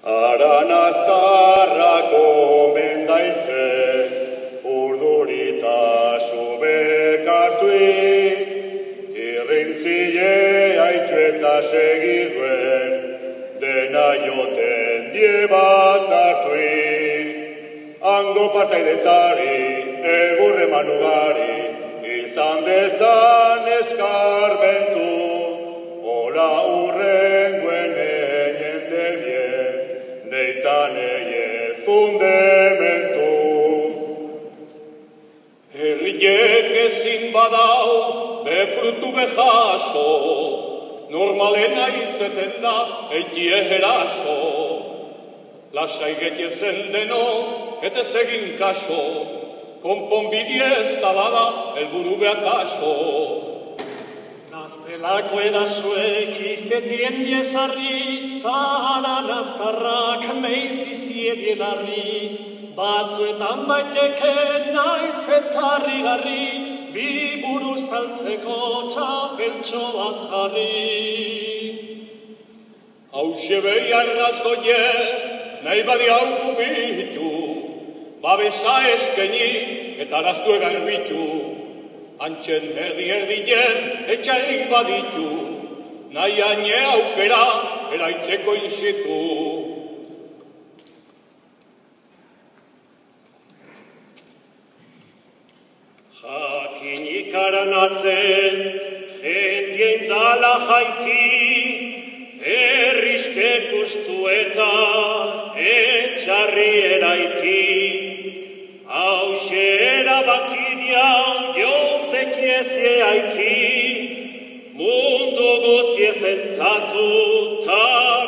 Aranaztarrako mendaitze, urdurita subekartui, irrintzie aitu eta segiduen, dena joten die batzartui. Hango partaidetzari, egurre manugari, izan dezan eskarmentu, hola urrenguen jende bien, neitan eiez fundamentu. Herriek ezin badau, befrutu bejaso, normalena izeten da, eitie heraso. Lasai getiezen deno, eta egin kaso, konponbidi ez da bada, helburu behar kaso. Gaztelako edasuek izetien diesarri, ta aranaztarrak meiz diziedien arri, batzuetan baiteke naiz eta harrigarri, bi buruz taltzeko txapeltxo bat jarri. Hauxe behi arrazoie, nahi badi hau kupitu, babesa eskeni eta arazue garbitu, antxen erdi-erdien etxarrik baditu, nahi aine aukera eraitzeko insitu. Jakinik aranatzen, jendien dala jaiki, erriske kustu eta etxarri eraiki. Hauxe erabakidia jozekiezi aiki, mundu guzie zentzatu ta